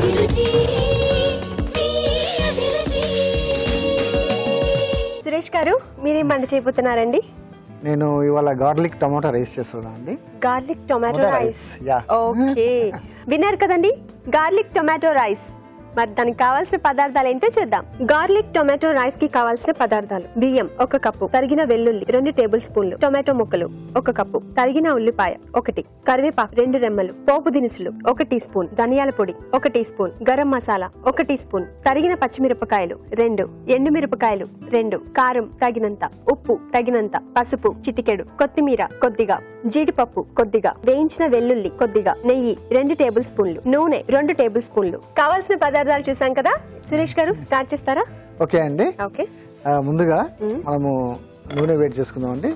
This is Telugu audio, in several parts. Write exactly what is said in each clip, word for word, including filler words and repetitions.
సురేష్ గారు మీరేం వంట చేయబోతున్నారండి? నేను ఇవాళ గార్లిక్ టమాటో రైస్ చేస్తున్నానండి. Garlic tomato rice. ఓకే, విన్నారు కదండి, గార్లిక్ టొమాటో రైస్. మరి దానికి కావాల్సిన పదార్థాలు ఏంటో చూద్దాం. గార్లిక్ టొమాటో రైస్ కి కావాల్సిన పదార్థాలు: బియ్యం ఒక కప్పు, తరిగిన వెల్లుల్లి రెండు టేబుల్ స్పూన్లు, టొమాటో ముక్కలు ఒక కప్పు, తరిగిన ఉల్లిపాయ ఒకటి, కరివేపాకు రెండు రెమ్మలు, పోపు దినుసులు ఒక టీ స్పూన్, ధనియాల పొడి ఒక టీ స్పూన్, గరం మసాలా ఒక టీ స్పూన్, తరిగిన పచ్చిమిరపకాయలు రెండు, ఎండు మిరపకాయలు రెండు, కారం తగినంత, ఉప్పు తగినంత, పసుపు చిటికెడు, కొత్తిమీర కొద్దిగా, జీడిపప్పు కొద్దిగా, వేయించిన వెల్లుల్లి కొద్దిగా, నెయ్యి రెండు టేబుల్ స్పూన్లు, నూనె రెండు టేబుల్ స్పూన్లు. కావాల్సిన పదార్థాలు చూసాం కదా. సురేష్ గారు స్టార్ట్ చేస్తారా? ఓకే అండి. ఓకే, ముందుగా మనము నూనె వేడి చేసుకుందాం అండి.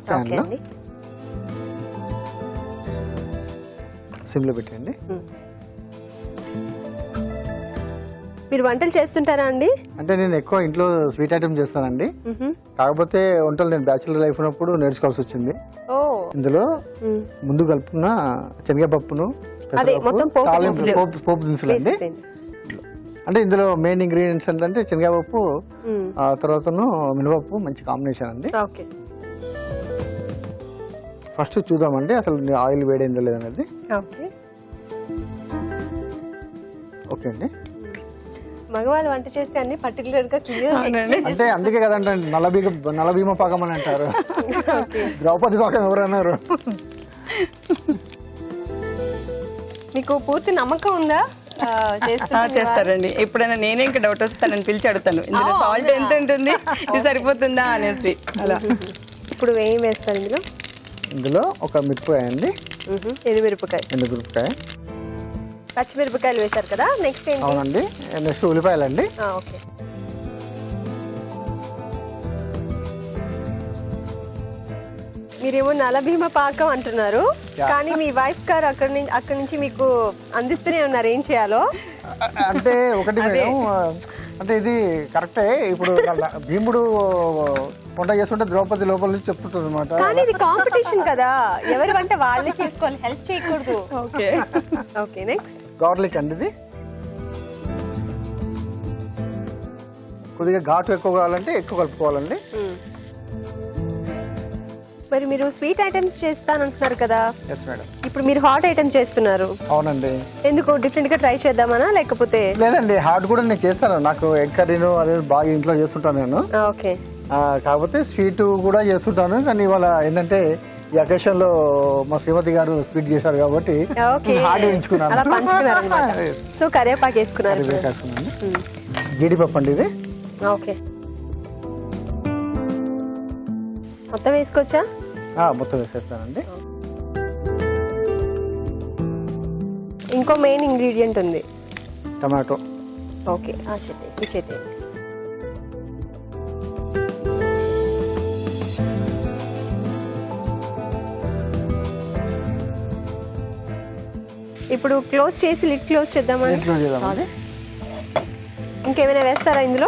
సిమ్ లో పెట్టండి. మీరు వంటలు చేస్తుంటారా అండి? అంటే నేను ఎక్కువ ఇంట్లో స్వీట్ ఐటమ్ చేస్తానండి. కాకపోతే వంటలు నేను బ్యాచులర్ లైఫ్ ఉన్నప్పుడు నేర్చుకోవాల్సి వచ్చింది. ఇందులో ముందు కలుపుకున్న శనగపప్పును పోపు దినుసులు అండి. అంటే ఇందులో మెయిన్ ఇంగ్రీడియంట్స్ ఏంటంటే శనగపప్పు, తర్వాత మినపప్పు మంచి కాంబినేషన్ అండి. ఫస్ట్ చూద్దామండి అసలు ఆయిల్ వేడైందో లేదనేది. ఓకే అండి. మగవాళ్ళు వంట చేస్తే అన్ని పర్టికులర్ గా క్లియర్ అంటే అందుకే కదంటే నలభీ నలభీమ పాకం అని అంటారు. ద్రౌపది పాకం ఎవరన్నారు? మీకు పూర్తి నమ్మకం ఉందా? చేస్తారండి. ఎప్పుడైనా నేనే ఇంకా డౌట్ వస్తానని పిలిచి అడుగుతాను, ఇందులో సాల్ట్ ఎంత ఉంటుంది, ఇది సరిపోతుందా అనేసి. అలా ఇప్పుడు ఏం వేస్తారు ఇందులో? ఇందులో ఒక మిరపకాయ అండి, ఎండుమిరపకాయ, ఎండుమిరపకాయ, పచ్చిమిరపకాయలు వేశారు కదా. నెక్స్ట్ ఏంటి? అవునండి, నెక్స్ట్ ఉల్లిపాయలు అండి. ఓకే, మీరేమో నలభీమ పాకం అంటున్నారు, కానీ మీ వైఫ్ గారు అక్కడ నుంచి అక్కడ నుంచి మీకు అందిస్తూనే ఉన్నారు ఏం చేయాలో. అంటే ఒకటి మేడం, అంటే ఇది కరెక్టే. ఇప్పుడు భీముడు వంట చేస్తుంటే ద్రౌపది లోపల నుంచి చెప్తుంటుంది అనమాట. కానీ ఇది కాంపిటీషన్ కదా, ఎవరి వంట వాళ్ళే చేసుకోవాలి, హెల్ప్ చేయకూడదు. ఓకే ఓకే నెక్స్ట్ గార్లిక్ అండి. ఇది కొద్దిగా ఘాటు ఎక్కువ కావాలంటే ఎక్కువ కలుపుకోవాలండి. మరి మీరు స్వీట్ ఐటమ్స్ చేస్తానంటున్నారు కదా. Yes madam. ఇప్పుడు మీరు హాట్ ఐటమ్ చేస్తున్నారు. అవునండి. ఎందుకు డిఫరెంట్ గా ట్రై చేద్దామనా లేకపోతే? లేదండి, హాట్ కూడా నేను చేస్తాను. నాకు ఎగ్ కర్రీను అదే బాగా ఇంట్లో చేస్తుంటాను నేను. ఓకే, కాకపోతే స్వీట్ కూడా చేస్తుంటాను. కానీ ఇవాళ ఏంటంటే ఈ అకేషన్ లో మా శ్రీమతి గారు స్వీట్ చేశారు కాబట్టి హాట్ వేయించుకున్నాను. సో కరివేపాకు వేసుకున్నారు. జీడిపప్పు అండి ఇది. ఓకే, మొత్తం వేసుకోవచ్చా? మొత్తం వేసేస్తానండి. ఇంకో మెయిన్ ఇంగ్రీడియంట్ ఉంది, టమాటో. ఓకే, ఆ చేతి ఈ చేతి. ఇప్పుడు క్లోజ్ చేసి లిడ్ క్లోజ్ చేద్దామా? ఇంకేమైనా వేస్తారా ఇందులో?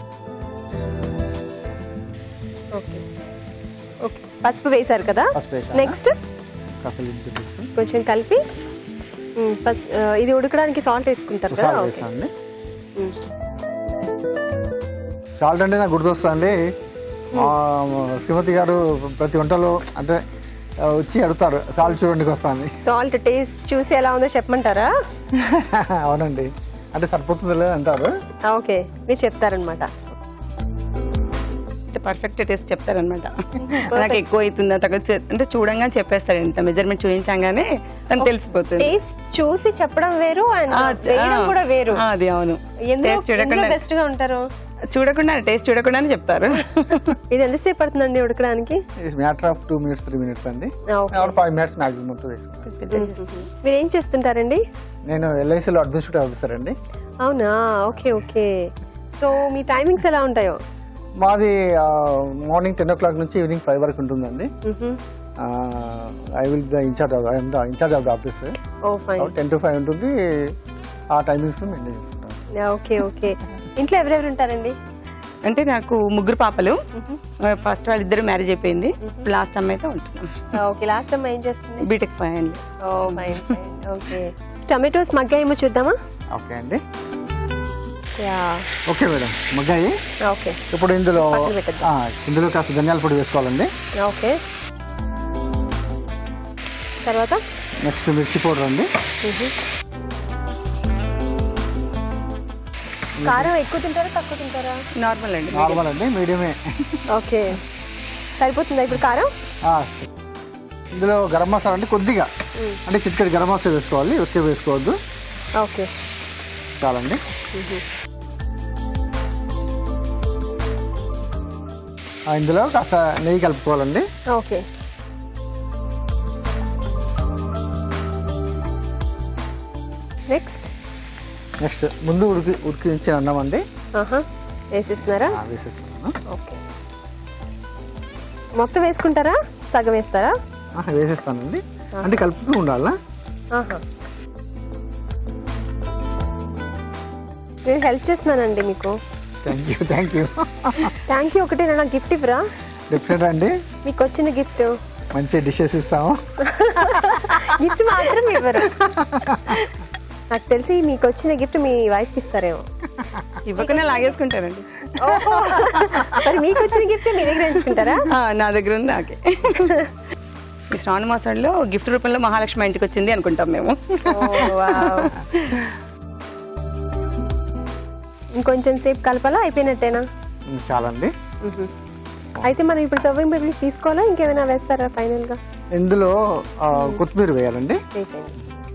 ఓకే ఓకే, పసుపు వేశారు కదా. నెక్స్ట్ కొంచెం కలిపి ఇది ఉడకడానికి సాల్ట్ వేసుకుంటారు కదా. సాల్ట్ అంటే నాకు గుర్తొస్తుందండి, శ్రీమతి గారు ప్రతి వంటలో అంటే వచ్చి అడుగుతారు సాల్ట్ చూడండికి వస్తాను. సాల్ట్ టేస్ట్ చూసి ఎలా ఉందో చెప్పమంటారా? అవునండి, అంటే సరిపోతుంది లేదు అంటారు. ఓకే, మీరు చెప్తారనమాట. పర్ఫెక్ట్ టేస్ట్ చెప్తారనమాట. నాకు ఎక్కువ అవుతుందా తగ్గ అంటే చూడంగా చెప్పేస్తారు, ఇంత మెజర్మెంట్ చూపించగానే తనకు తెలిసిపోతుంది. టేస్ట్ చూసి చెప్పడం వేరు, కూడా వేరు. అది అవును, బెస్ట్ గా ఉంటారు. చూడకుండా టేస్ట్ చూడకుండానే చెప్తారు. ఇది ఎంతసేపు పడుతుందండి ఉడకడానికి? Matter of two minutes three minutes అండి, ఫైవ్ మినిట్స్ మాక్సిమం. మీరు ఏం చేస్తుంటారండి? నేను ఎల్ఐసిలో అడ్మినిస్ట్రేటివ్ ఆఫీసర్ అండి. అవునా, ఓకే ఓకే. సో మీ టైమింగ్స్ ఎలా ఉంటాయో? మాది మార్నింగ్ టెన్ ఓ క్లాక్ నుంచి ఈవినింగ్ ఫైవ్ వరకు ఉంటుందండి. I will the incharge of I'm the incharge of the office. Ten to five ఉంటుంది, ఆ టైమింగ్స్ మెయింటైన్ చేస్తుంటాం. Okay okay. ఇంట్లో ఎవరెవరు ఉంటారండి? అంటే నాకు ముగ్గురు పాపలు. ఫస్ట్ వాళ్ళిద్దరు మ్యారేజ్ అయిపోయింది, లాస్ట్ అమ్మాయి అయితే ఉంటున్నాం. ఓకే, లాస్ట్ అమ్మాయి ఏం చేస్తుంది? BTech final. Oh fine fine. Okay, tomatoes మగ్గాయేమో చూద్దామా? ఓకే అండి. Okay madam మగ్గాయి. ఓకే ఇప్పుడు ఇందులో ఇందులో కాస్త ధనియాల పొడి వేసుకోవాలండి. ఓకే తర్వాత నెక్స్ట్ మిర్చి పౌడర్ అండి. కారం ఎక్కువ తింటారా తక్కువ తింటారా? నార్మల్ అండి. నార్మల్ అండి, మీడియమే. ఓకే సరిపోతుందా ఇప్పుడు కారం? ఇందులో గరం మసాలా అంటే కొద్దిగా అంటే చిటికెడు గరం మసాలా వేసుకోవాలి, ఉసిరి వేసుకోవద్దు. ఓకే చాలండి. ఇందులో కాస్త నెయ్యి కలుపుకోవాలండి. ఓకే నెక్స్ట్ నెక్స్ట్ ముందు ఉడికి ఉడికించి అన్నం అండి వేసేస్తున్నారా? వేసేస్తున్నాను. ఓకే మొత్తం వేసుకుంటారా సగం వేస్తారా? వేసేస్తానండి, అంటే కలుపుతూ ఉండాలా. నేను హెల్ప్ చేస్తున్నానండి మీకు. Thank you thank you thank you ఒకటే నాకు గిఫ్ట్ ఇవ్వరా? డెఫినెట్ అండి, మీకు వచ్చిన గిఫ్ట్ మంచి డిషెస్ ఇస్తాము. గిఫ్ట్ మాత్రం ఇవ్వరు, నాకు తెలిసి మీకు వచ్చిన గిఫ్ట్ మీ వైఫ్ ఇస్తారేమో. ఇవ్వకుండా లాగేసుకుంటారండి. మరి మీకు వచ్చిన గిఫ్ట్ మీ దగ్గర ఎంచుకుంటారా? నా దగ్గర ఉంది నాకే. ఈ శ్రావణ మాసంలో గిఫ్ట్ రూపంలో మహాలక్ష్మి ఇంటికి వచ్చింది అనుకుంటాం మేము. ఇంకొంచెం సేపు కలపాలా? అయిపోయినట్టేనా? చాలండి. అయితే మనం ఇప్పుడు సర్వింగ్ బౌల్ తీసుకోవాలా, ఇంకేమైనా వేస్తారా ఫైనల్ గా? ఇందులో కొత్తిమీర వేయాలండి. వేసేయండి.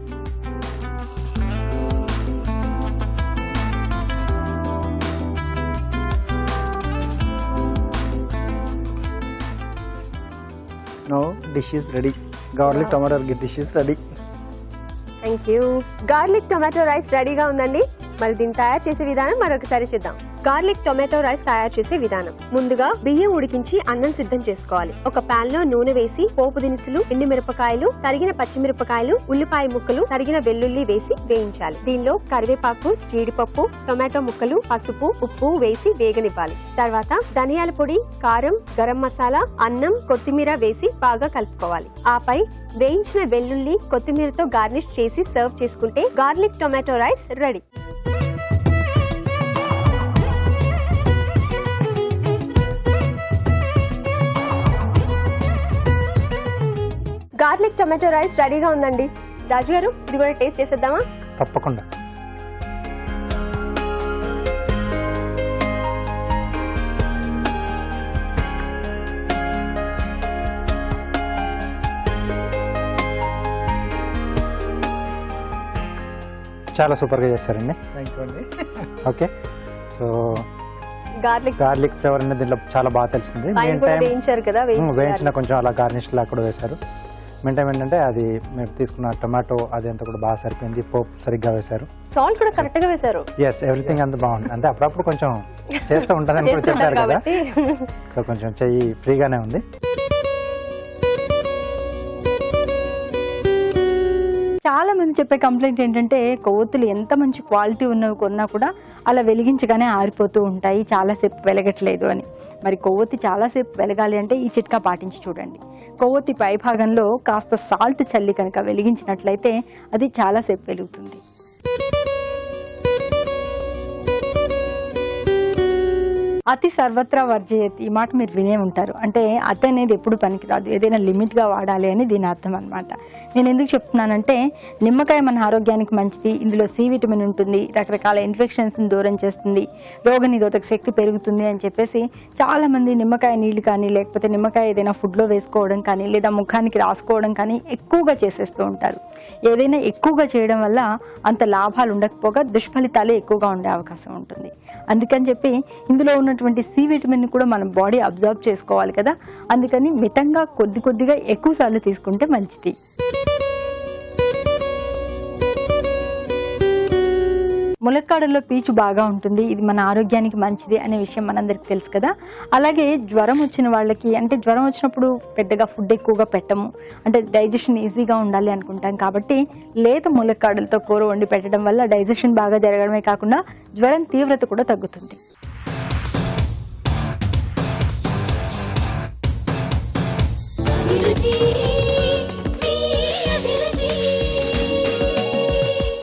No dish is ready. Garlic tomato dish is ready. Thank you. Garlic tomato rice రెడీగా ఉందండి. మరి దీన్ని తయారు చేసే విధానం మరొకసారి చూద్దాం. గార్లిక్ టొమాటో రైస్ తయారు చేసే విధానం. ముందుగా బియ్యం ఉడికించి అన్నం సిద్ధం చేసుకోవాలి. ఒక పాన్ లో నూనె వేసి పోపు దినుసులు, ఎండు మిరపకాయలు, తరిగిన పచ్చిమిరపకాయలు, ఉల్లిపాయ ముక్కలు, తరిగిన వెల్లుల్లి వేసి వేయించాలి. దీనిలో కరివేపాకు, జీడిపప్పు, టొమాటో ముక్కలు, పసుపు, ఉప్పు వేసి వేగనివ్వాలి. తర్వాత ధనియాల పొడి, కారం, గరం మసాలా, అన్నం, కొత్తిమీర వేసి బాగా కలుపుకోవాలి. ఆపై వేయించిన వెల్లుల్లి, కొత్తిమీరతో గార్నిష్ చేసి సర్వ్ చేసుకుంటే garlic tomato rice ready. Garlic tomato rice రెడీగా ఉందండి. రాజు గారు ఇది కూడా టేస్ట్ చేసేద్దామా? తప్పకుండా. చాలా సూపర్గా చేస్తారండి. థ్యాంక్ యూ అండి. Okay, so garlic garlic flavour అనేది దీంట్లో చాలా బాగా తెలిసింది. వేయించారు కదా, వేయించిన కొంచెం అలా గార్నిష్ లా కూడా వేశారు. మెయిన్ టైం ఏంటంటే అది మేము తీసుకున్న టొమాటో అది అంతా కూడా బాగా సరిపోయింది. పోపు సరిగ్గా వేశారు, సాల్ట్ కూడా కరెక్ట్ గా వేశారు. ఎస్, ఎవ్రీథింగ్ అంతా బాగుంది. అంటే అప్పుడప్పుడు కొంచెం చేస్తూ ఉంటారని కూడా చెప్పారు కదా, సో కొంచెం చెయ్యి ఫ్రీగానే ఉంది. చాలా మంది చెప్పే కంప్లైంట్ ఏంటంటే కొవ్వొత్తులు ఎంత మంచి క్వాలిటీ ఉన్నవి కొన్నా కూడా అలా వెలిగించగానే ఆరిపోతూ ఉంటాయి, చాలాసేపు వెలగట్లేదు అని. మరి కొవ్వొత్తి చాలాసేపు వెలగాలి అంటే ఈ చిట్కా పాటించి చూడండి. కొవ్వొత్తి పై భాగంలో కాస్త సాల్ట్ చల్లి కనుక వెలిగించినట్లయితే అది చాలాసేపు వెలుగుతుంది. అతి సర్వత్రా వర్జయతి, ఈ మాట మీరు వినే ఉంటారు. అంటే అతి అనేది ఎప్పుడు పనికిరాదు, ఏదైనా లిమిట్గా వాడాలి అని దీని అర్థం అనమాట. నేను ఎందుకు చెప్తున్నానంటే నిమ్మకాయ మన ఆరోగ్యానికి మంచిది, ఇందులో సి విటమిన్ ఉంటుంది, రకరకాల ఇన్ఫెక్షన్స్ని దూరం చేస్తుంది, రోగనిరోధక శక్తి పెరుగుతుంది అని చెప్పేసి చాలామంది నిమ్మకాయ నీళ్ళు కానీ లేకపోతే నిమ్మకాయ ఏదైనా ఫుడ్లో వేసుకోవడం కానీ లేదా ముఖానికి రాసుకోవడం కానీ ఎక్కువగా చేసేస్తూ ఉంటారు. ఏదైనా ఎక్కువగా చేయడం వల్ల అంత లాభాలు ఉండకపోగా దుష్ఫలితాలే ఎక్కువగా ఉండే అవకాశం ఉంటుంది. అందుకని చెప్పి ఇందులో ఉన్నటువంటి సి విటమిన్ కూడా మన బాడీ అబ్జర్వ్ చేసుకోవాలి కదా, అందుకని మితంగా కొద్ది కొద్దిగా ఎక్కువ సార్లు తీసుకుంటే మంచిది. ములక్కాడల్లో పీచు బాగా ఉంటుంది, ఇది మన ఆరోగ్యానికి మంచిది అనే విషయం మనందరికి తెలుసు కదా. అలాగే జ్వరం వచ్చిన వాళ్ళకి, అంటే జ్వరం వచ్చినప్పుడు పెద్దగా ఫుడ్ ఎక్కువగా పెట్టము, అంటే డైజెషన్ ఈజీగా ఉండాలి అనుకుంటాం కాబట్టి లేత ములక్కాడలతో కూర వండి పెట్టడం వల్ల డైజెషన్ బాగా జరగడమే కాకుండా జ్వరం తీవ్రత కూడా తగ్గుతుంది. Abhiruchi.